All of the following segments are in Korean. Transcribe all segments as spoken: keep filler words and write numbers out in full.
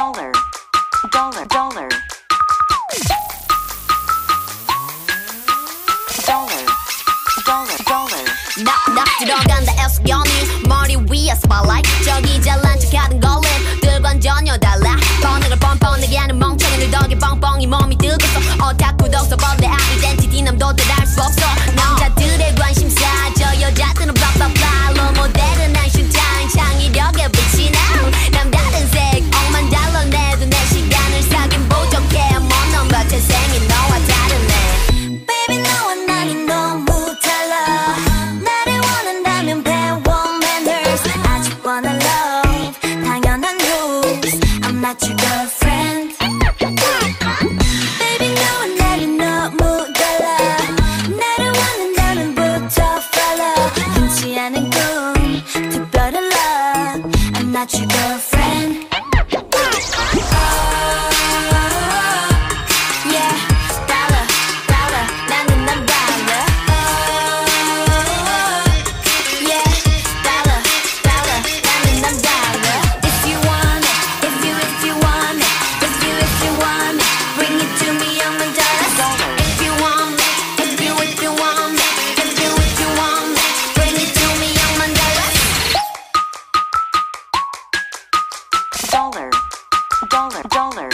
dollar, dollar, dollar, dollar, dollar, dollar. 낙낙 들어간다 애수연이 머리 위에 spotlight. 저기 잘난 척하던 걸림들과는 전혀 달라. 번역을 뻔뻔하게 하는 멍청이들 덕에 뻥뻥이 몸이 뜨겠어. 오타쿠 독서벌레 아이덴티티 남도 따라할 수 없어. 남자들의 관심사 저 여자들은 블라블라. 로모델은 슈타인 창의력에 빛이 나. 남다른 색 억만 달러 내도 내 시간을 사긴 부족해. 먼 넘버 재생이 너와 다르네. Baby 너와 나는 너무 달라. 나를 원한다면 배워 manners. 아직 wanna love 당연한 rules. I'm not your girlfriend. Baby 너와 나는 너무 달라. 나를 원한다면부터 follow. 흔치 않은 꿈 특별한 love. I'm not your girlfriend. Yeah, 달러, 달러, 나는 난 달러. Yeah, 달러, 달러, 나는 난 달러. If you want it, if you, if you want it, if you, if you want it, bring it to me, I'm a dollar. If you want it, if you, if you want it, if you, if you want it, bring it to me, I'm a dollar. Dollar, dollar, dollar,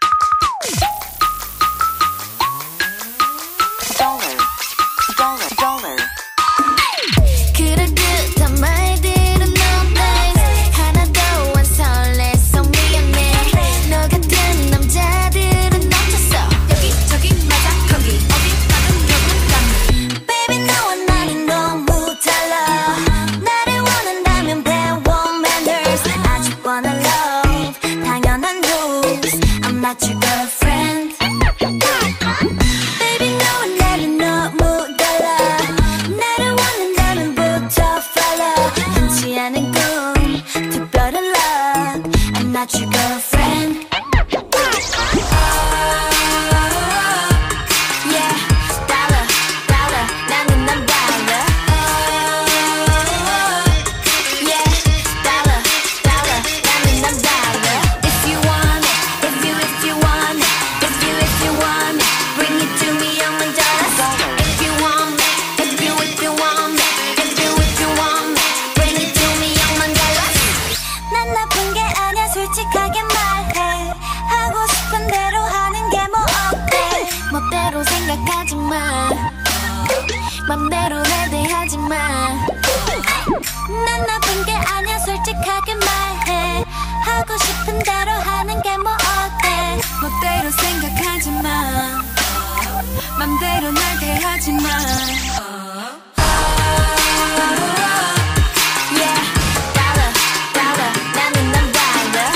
dollar, dollar, dollar. 그럴듯한 말들은 no nice. 하나도 안 설레서 미안해. 너 같은 남자들은 넘쳤어. 여기저기 맞아 거기 어디 가든 여기는 감. Baby 너와 나는 너무 달라. 나를 원한다면 배워 manners. 아직 wanna love 당연한 rules. I'm not your girlfriend. Baby 너와 나는 너무 달라. 나를 원한다면부터 follow. 흔치 않은 꿈 특별한 love. I'm not your girlfriend. Yeah, 달러, 달러, 나는 난 달러. Yeah, 달러, 달러, 나는 난 달러. If you want it, if you, if you want it, if you, if you want it, bring it to me, I'm a dollar. If you want it, if you, if you want it, if you, if you want it, bring it to me, I'm a dollar. 난 나쁜 게 아니야 솔직하게 말해. 하고 싶은 대로 하는 게 뭐 어때. 멋대로 생각하지 마. 맘대로 날 대하지 마. 난 나쁜 게 아니야 솔직하게 말해. 하고 싶은 대로 하는 게 뭐 어때. 멋대로 생각하지 마. 맘대로 날 대하지 마. Yeah, 달러, 달러, 나는 난 달러.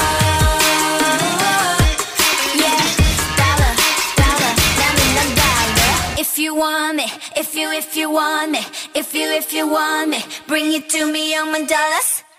Yeah, 달러, 달러, 나는 난 달러. If you want it, if you, if you want it, if you, if you want it, bring it to me, I'm a dollar.